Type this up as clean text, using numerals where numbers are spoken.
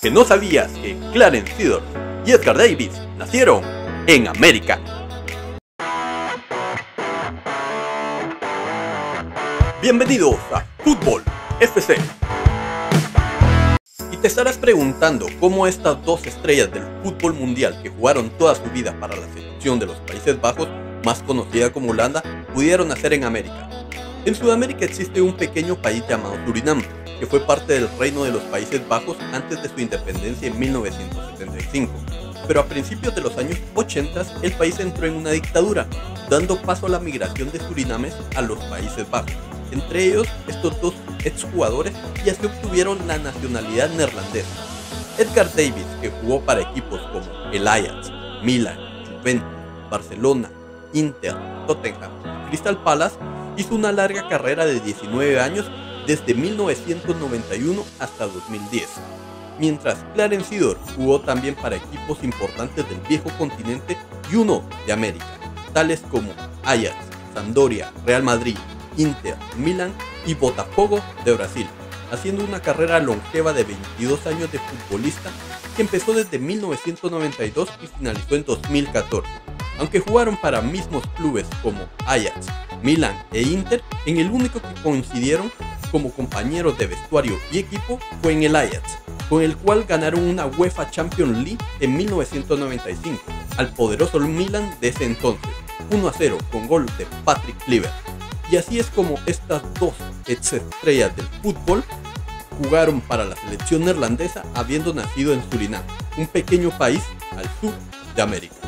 que no sabías que Clarence Seedorf y Edgar Davis nacieron en América. Bienvenidos a Fútbol FC. Y te estarás preguntando cómo estas dos estrellas del fútbol mundial que jugaron toda su vida para la selección de los Países Bajos, más conocida como Holanda, pudieron nacer en América. En Sudamérica existe un pequeño país llamado Surinam, que fue parte del Reino de los Países Bajos antes de su independencia en 1975. Pero a principios de los años 80 el país entró en una dictadura, dando paso a la migración de surinames a los Países Bajos. Entre ellos, estos dos exjugadores, y así obtuvieron la nacionalidad neerlandesa. Edgar Davis, que jugó para equipos como el Ajax, Milan, Juventus, Barcelona, Inter, Tottenham y Crystal Palace, hizo una larga carrera de 19 años desde 1991 hasta 2010. Mientras Clarence Seedorf jugó también para equipos importantes del viejo continente y uno de América, tales como Ajax, Sampdoria, Real Madrid, Inter, Milan y Botafogo de Brasil, haciendo una carrera longeva de 22 años de futbolista que empezó desde 1992 y finalizó en 2014. Aunque jugaron para mismos clubes como Ajax, Milan e Inter, en el único que coincidieron como compañeros de vestuario y equipo fue en el Ajax, con el cual ganaron una UEFA Champions League en 1995 al poderoso Milan de ese entonces, 1-0 con gol de Patrick Kluivert. Y así es como estas dos ex-estrellas del fútbol jugaron para la selección neerlandesa habiendo nacido en Surinam, un pequeño país al sur de América.